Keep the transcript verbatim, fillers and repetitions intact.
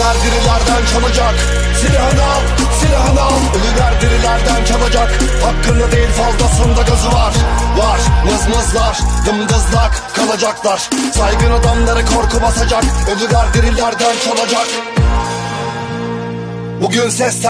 Ölüler dirilerden çalacak. Silahını al, silahını al. Ölüler dirilerden çalacak. Hakkında değil fazlasında gazı var. Var, mızmızlar, dımdızlak kalacaklar. Saygın adamları korku basacak. Ölüler dirilerden çalacak. Bugün sesler